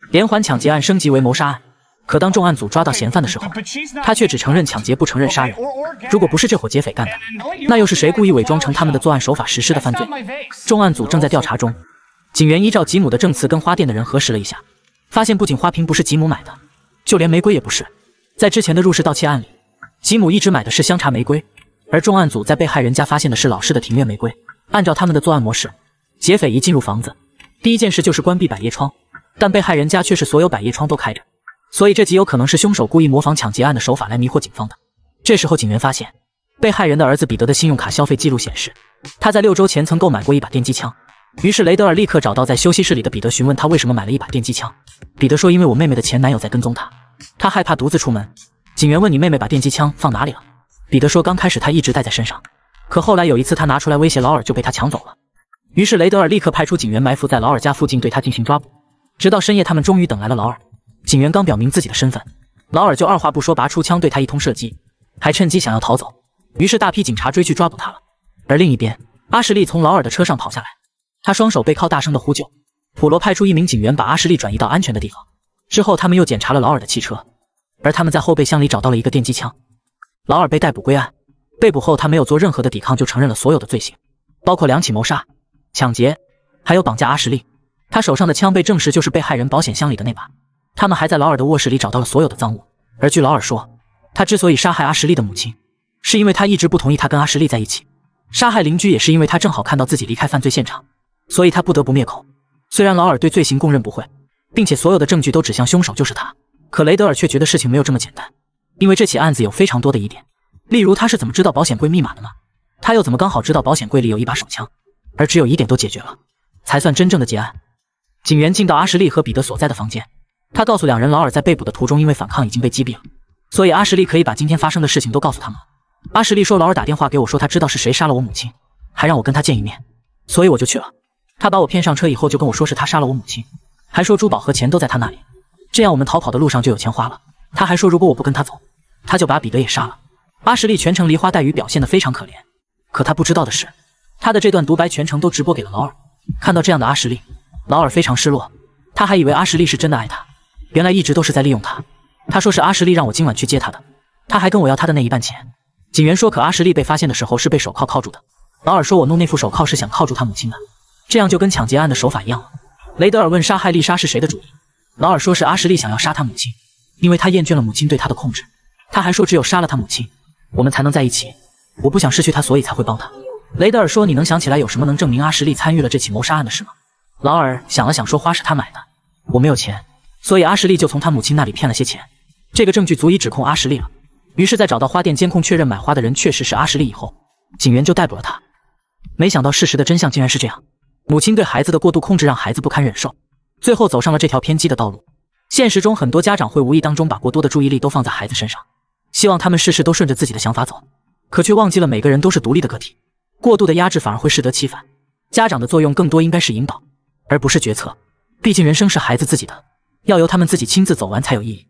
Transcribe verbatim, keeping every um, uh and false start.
连环抢劫案升级为谋杀案。可当重案组抓到嫌犯的时候，他却只承认抢劫，不承认杀人。如果不是这伙劫匪干的，那又是谁故意伪装成他们的作案手法实施的犯罪？重案组正在调查中。警员依照吉姆的证词跟花店的人核实了一下，发现不仅花瓶不是吉姆买的，就连玫瑰也不是。在之前的入室盗窃案里，吉姆一直买的是香茶玫瑰，而重案组在被害人家发现的是老式的庭院玫瑰。按照他们的作案模式，劫匪一进入房子，第一件事就是关闭百叶窗，但被害人家却是所有百叶窗都开着。所以这极有可能是凶手故意模仿抢劫案的手法来迷惑警方的。这时候警员发现，被害人的儿子彼得的信用卡消费记录显示，他在六周前曾购买过一把电击枪。于是雷德尔立刻找到在休息室里的彼得，询问他为什么买了一把电击枪。彼得说，因为我妹妹的前男友在跟踪他，他害怕独自出门。警员问，你妹妹把电击枪放哪里了？彼得说，刚开始他一直带在身上，可后来有一次他拿出来威胁劳尔，就被他抢走了。于是雷德尔立刻派出警员埋伏在劳尔家附近，对他进行抓捕。直到深夜，他们终于等来了劳尔。警员刚表明自己的身份，劳尔就二话不说拔出枪对他一通射击，还趁机想要逃走。于是大批警察追去抓捕他了。而另一边，阿什利从劳尔的车上跑下来，他双手背靠，大声的呼救。普罗派出一名警员把阿什利转移到安全的地方。之后他们又检查了劳尔的汽车，而他们在后备箱里找到了一个电击枪。劳尔被逮捕归案，被捕后他没有做任何的抵抗，就承认了所有的罪行，包括两起谋杀、抢劫，还有绑架阿什利。他手上的枪被证实就是被害人保险箱里的那把。他们还在劳尔的卧室里找到了所有的赃物，而据劳尔说，他之所以杀害阿什利的母亲，是因为他一直不同意他跟阿什利在一起。杀害邻居也是因为他正好看到自己离开犯罪现场，所以他不得不灭口。虽然劳尔对罪行供认不讳，并且所有的证据都指向凶手就是他，可雷德尔却觉得事情没有这么简单，因为这起案子有非常多的疑点。例如，他是怎么知道保险柜密码的呢？他又怎么刚好知道保险柜里有一把手枪？而只有疑点都解决了，才算真正的结案。警员进到阿什利和彼得所在的房间，他告诉两人，劳尔在被捕的途中因为反抗已经被击毙了，所以阿什利可以把今天发生的事情都告诉他们。阿什利说，劳尔打电话给我说他知道是谁杀了我母亲，还让我跟他见一面，所以我就去了。他把我骗上车以后就跟我说是他杀了我母亲，还说珠宝和钱都在他那里，这样我们逃跑的路上就有钱花了。他还说如果我不跟他走，他就把彼得也杀了。阿什利全程梨花带雨，表现得非常可怜，可他不知道的是，他的这段独白全程都直播给了劳尔。看到这样的阿什利，劳尔非常失落，他还以为阿什利是真的爱他，原来一直都是在利用他。他说是阿什利让我今晚去接他的，他还跟我要他的那一半钱。警员说，可阿什利被发现的时候是被手铐铐住的。劳尔说，我弄那副手铐是想铐住他母亲的，这样就跟抢劫案的手法一样了。雷德尔问，杀害丽莎是谁的主意？劳尔说是阿什利想要杀他母亲，因为他厌倦了母亲对他的控制。他还说只有杀了他母亲，我们才能在一起，我不想失去他，所以才会帮他。雷德尔说，你能想起来有什么能证明阿什利参与了这起谋杀案的事吗？劳尔想了想说，花是他买的，我没有钱，所以阿什利就从他母亲那里骗了些钱，这个证据足以指控阿什利了。于是在找到花店监控确认买花的人确实是阿什利以后，警员就逮捕了他。没想到事实的真相竟然是这样，母亲对孩子的过度控制让孩子不堪忍受，最后走上了这条偏激的道路。现实中很多家长会无意当中把过多的注意力都放在孩子身上，希望他们事事都顺着自己的想法走，可却忘记了每个人都是独立的个体，过度的压制反而会适得其反。家长的作用更多应该是引导，而不是决策，毕竟人生是孩子自己的，要由他们自己亲自走完才有意义。